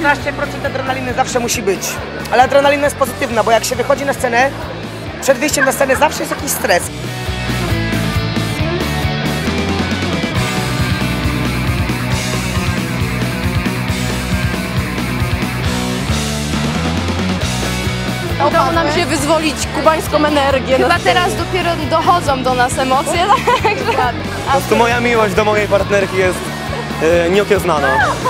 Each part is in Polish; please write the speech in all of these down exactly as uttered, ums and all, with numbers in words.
piętnaście procent adrenaliny zawsze musi być. Ale adrenalina jest pozytywna, bo jak się wychodzi na scenę, przed wyjściem na scenę zawsze jest jakiś stres. Udało nam się wyzwolić kubańską energię. Chyba teraz dopiero dochodzą do nas emocje. Po prostu moja miłość do mojej partnerki jest yy, nieokiełznana.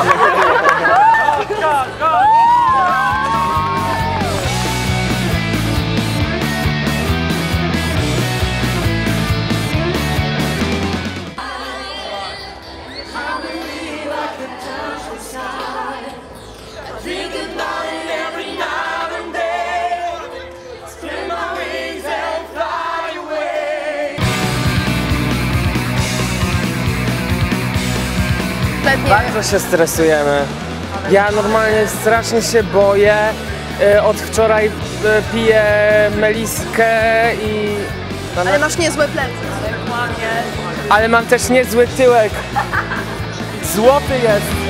Bardzo się stresujemy. Ja normalnie strasznie się boję. Od wczoraj piję meliskę i... Ale masz niezłe plecy. Ale mam też niezły tyłek. Złoty jest.